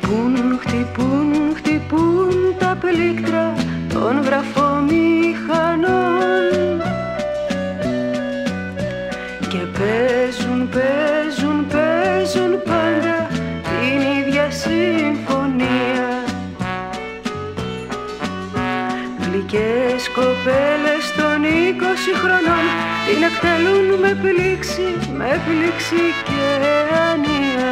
Χτυπούν, χτυπούν, χτυπούν τα πλήκτρα των γραφομηχανών και παίζουν, παίζουν, παίζουν πάντα την ίδια συμφωνία. Γλυκές κοπέλες των 20 χρονών την εκτελούν με πλήξη και ανία.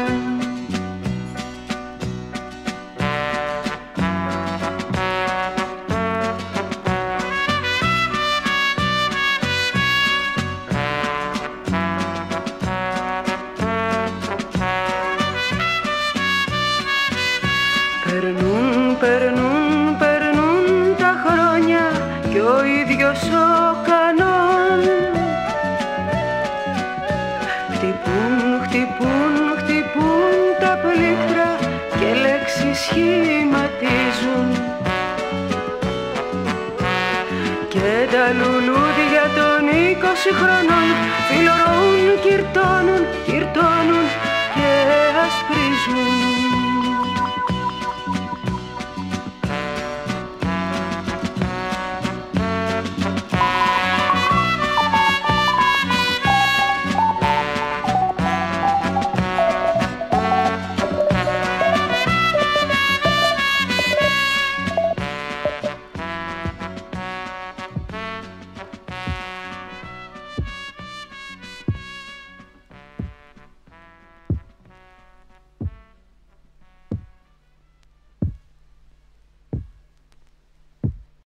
Περνούν, περνούν, περνούν τα χρόνια κι ο ίδιος ο κανόν. Χτυπούν, χτυπούν, χτυπούν τα πλήκτρα και λέξεις σχηματίζουν και τα λουλούδια των 20 χρονών φιλορωούν, κυρτώνουν, κυρτώνουν